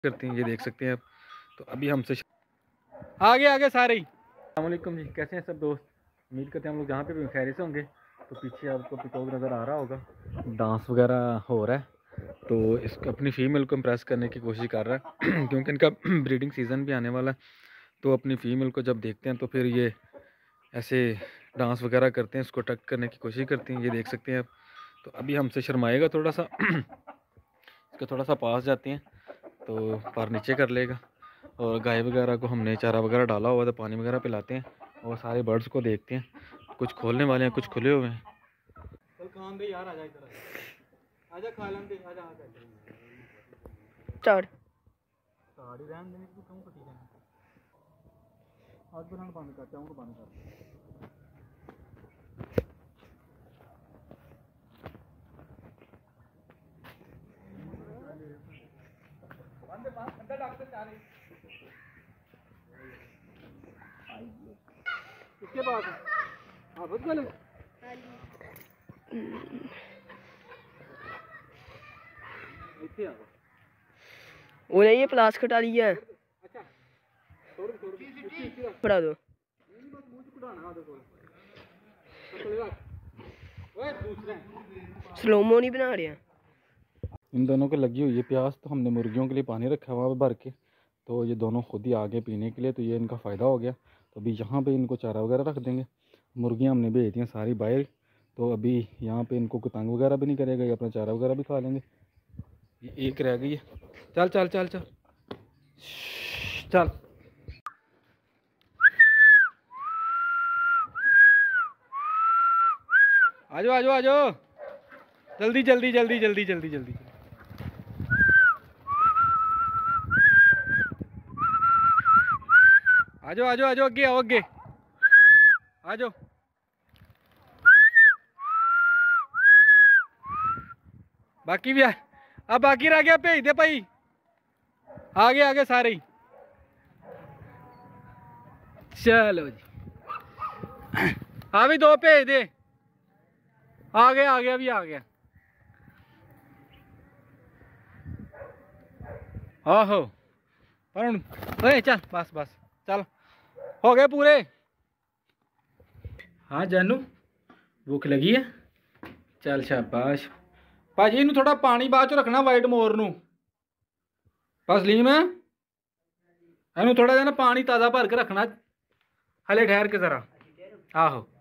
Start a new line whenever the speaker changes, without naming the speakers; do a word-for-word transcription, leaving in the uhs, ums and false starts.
करती हैं, ये देख सकते हैं आप। तो अभी हमसे आगे आगे सारे ही। अस्सलाम वालेकुम जी, कैसे हैं सब दोस्त। उम्मीद करते हैं हम लोग जहाँ पे भी खैरियत से होंगे। तो पीछे आपको पिकॉक नज़र आ रहा होगा, डांस वगैरह हो रहा है। तो इसको अपनी फ़ीमेल को इम्प्रेस करने की कोशिश कर रहा है क्योंकि इनका ब्रीडिंग सीज़न भी आने वाला है। तो अपनी फ़ीमेल को जब देखते हैं तो फिर ये ऐसे डांस वगैरह करते हैं, उसको टक करने की कोशिश करती हैं, ये देख सकते हैं आप। तो अभी हमसे शर्माएगा थोड़ा सा इसको थोड़ा सा पास जाते हैं तो पर नीचे कर लेगा। और गाय वगैरह को हमने चारा वगैरह डाला हुआ तो पानी वगैरह पिलाते हैं और सारे बर्ड्स को देखते हैं। कुछ खोलने वाले हैं, कुछ खुले हुए हैं। चल खान दे यार, आजा इधर, आजा खा लें दे, आजा आजा
स्टार्ट
साड़ी रहन देने की क्यों कटी जाए। आज बनाना बंद कर, चाहूँ बंद कर। किसके पास है? हाँ बहुत गले
उन्हें ये प्लास कटा लिया है।
अच्छा
पड़ा दो स्लोमो नहीं बना रहे हैं।
इन दोनों को लगी हुई है प्यास, तो हमने मुर्गियों के लिए पानी रखा हुआ भर के। तो ये दोनों खुद ही आगे पीने के लिए, तो ये इनका फ़ायदा हो गया। तो अभी यहाँ पे इनको चारा वगैरह रख देंगे। मुर्गियाँ हमने भेज दी हैं सारी बाहर। तो अभी यहाँ पे इनको कोई तंग वगैरह भी नहीं करेगा, ये अपना चारा वगैरह भी खा लेंगे। ये एक रह गई है। चल चल चल चल चल आ जाओ आ जाओ आ जाओ, जल्दी जल्दी जल्दी जल्दी जल्दी जल्दी। आ जाओ आ जाओ आ जाओ, आगे आओ, आगे आ जाओ। बाकी भी आ, अब बाकी रह गया, भेज दे भाई। आगे आगे सारे ही। चलो जी, हाँ भी दो भेज दे। आ गया आ गया भी आ गया। आहो पर ओए चल बस बस चल, हो गए पूरे। हाँ जानू भूख लगी है, चल शाबाश। भाजी इनू थोड़ा पानी बाद चो रखना, वाइट मोर नू बस ली मैं इनू थोड़ा जा ना पानी ताज़ा भर के रखना, हले ठहर के जरा। आहो